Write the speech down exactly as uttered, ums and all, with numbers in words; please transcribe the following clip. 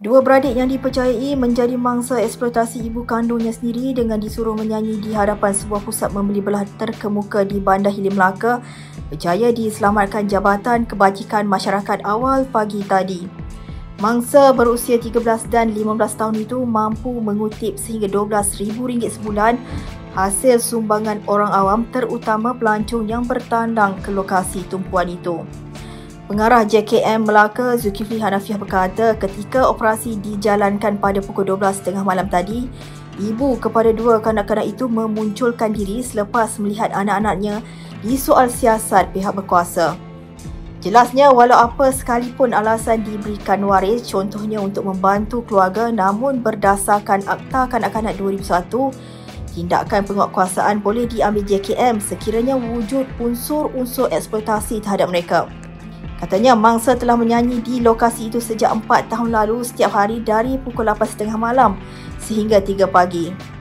Dua beradik yang dipercayai menjadi mangsa eksploitasi ibu kandungnya sendiri dengan disuruh menyanyi di hadapan sebuah pusat membeli belah terkemuka di Bandar Hilir Melaka berjaya diselamatkan Jabatan Kebajikan Masyarakat awal pagi tadi. Mangsa berusia tiga belas dan lima belas tahun itu mampu mengutip sehingga dua belas ribu ringgit sebulan hasil sumbangan orang awam, terutama pelancong yang bertandang ke lokasi tumpuan itu. Pengarah J K M Melaka Zulkifli Hanafiah berkata ketika operasi dijalankan pada pukul dua belas tiga puluh malam tadi, ibu kepada dua kanak-kanak itu memunculkan diri selepas melihat anak-anaknya disoal siasat pihak berkuasa. Jelasnya, walau apa sekalipun alasan diberikan waris, contohnya untuk membantu keluarga, namun berdasarkan Akta Kanak-kanak dua ribu satu, tindakan penguatkuasaan boleh diambil J K M sekiranya wujud unsur-unsur eksploitasi terhadap mereka. Katanya mangsa telah menyanyi di lokasi itu sejak empat tahun lalu setiap hari dari pukul lapan tiga puluh malam sehingga tiga pagi.